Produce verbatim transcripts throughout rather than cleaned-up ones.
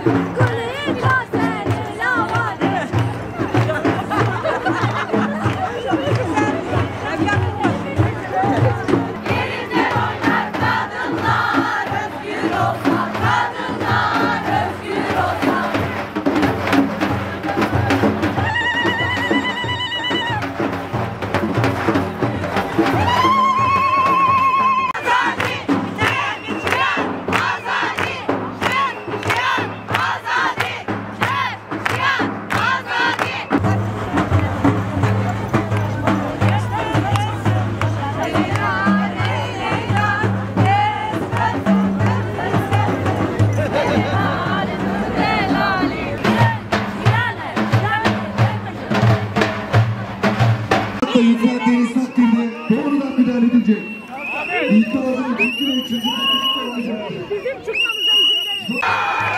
Yükselttiğiniz takdirde doğrudan müdahale edilecek. İlkağızın ikinci ve üçüncü takdirde olacak. Bizim çıkmamıza izin verin.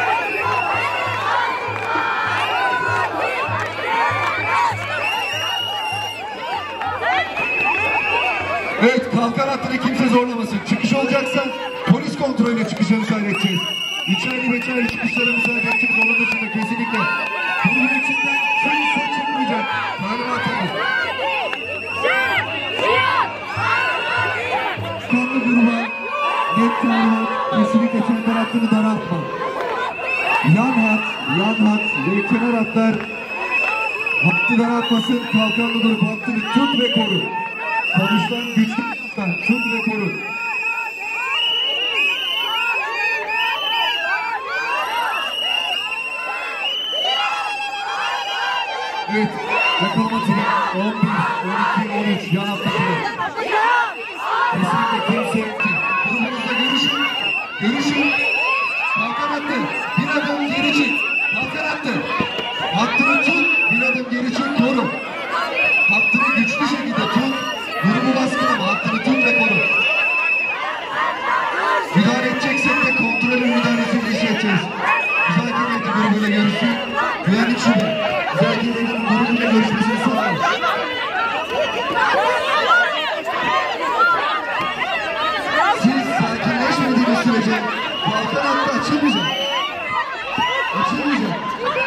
Evet, kalkan hattını kimse zorlamasın. Çıkış olacaksa polis kontrolüyle çıkışa müsaade edeceğiz. Üçerli beşerli çıkışlara müsaade edeceğiz. Onun dışında kesinlikle. Bunun içinden kimse çıkmayacak. Talimatımız. Kanlı gruba net talimat, kesinlikle çember hattını daraltma. Yan hat, yan hat ve kenar hatlar hattı daraltmasın. Kalkanlı grup hattını tut ve koru. Konuştan güçlü tut ve koru. Evet, yakalama timi on bir, on iki, on üç yan hattakini. Kesinlikle kimse yoktu. Grubunuzla görüşün, görüşün. Kalkan hattı, bir adım geri çık. Kalkan hattı, hattını tut, bir adım geri çık, koru. Hattını güçlü şekilde tut, grubu baskılama, hattını tut ve koru. Müdahale edeceksek de kontrolü müdahalesini işleteceğiz. Müzakere etti grubuyla görüşsün. Güvenlik şube, müzakere etti grubuyla görüşmesini sağlayın. Sakinleşmediğiniz sürece kalkan hattı açılmayacak. Açılmayacak.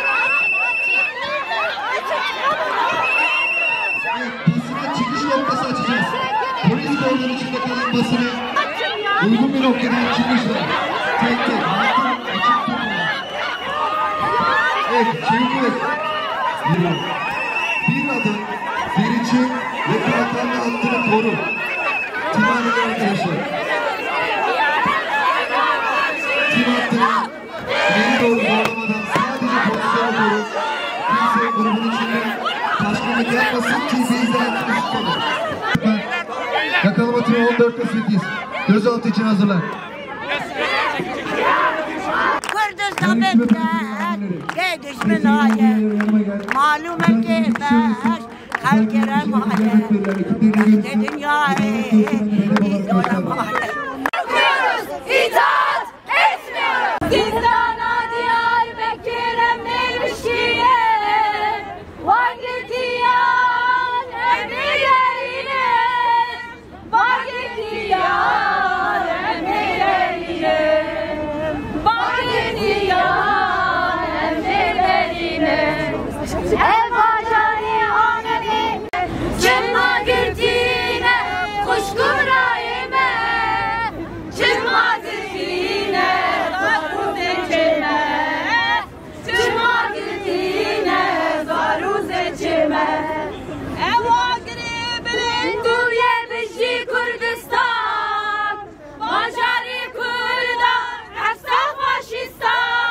Evet, basına çıkış noktası açacağız. Polis kordon içinde kalan basını uygun bir noktadan çıkmışlar. Tek tek hattın açık tutmalar. Evet, çeviriyoruz. Bir, bir adım geri çık ve kalkanlı hattını koru. Timaneli arkadaşlar. Tim hattını ileri doğru zorlamadan sadece pozisyonu koru. Kimse grubun içinde taşkınlık yapmasın, kimse izleyen tutuşturmadı. Yakalama timi on dörtte sekiz. Gözaltı için hazırlan. Kurdistan bekler, gel düşman aye. Malum ekber, kalkere mahalle. Bizde dünyayı, biz ona mahalle. İtaat etmiyoruz. Zindana Diyarbakır'a mevşiye var getiyan emirlerine, var getiyan emirlerine, var getiyan emirlerine. Ev bacani anemi cımma girdiğine kuşkurayime, cımma girdiğine varuz ecime, cımma girdiğine varuz ecime.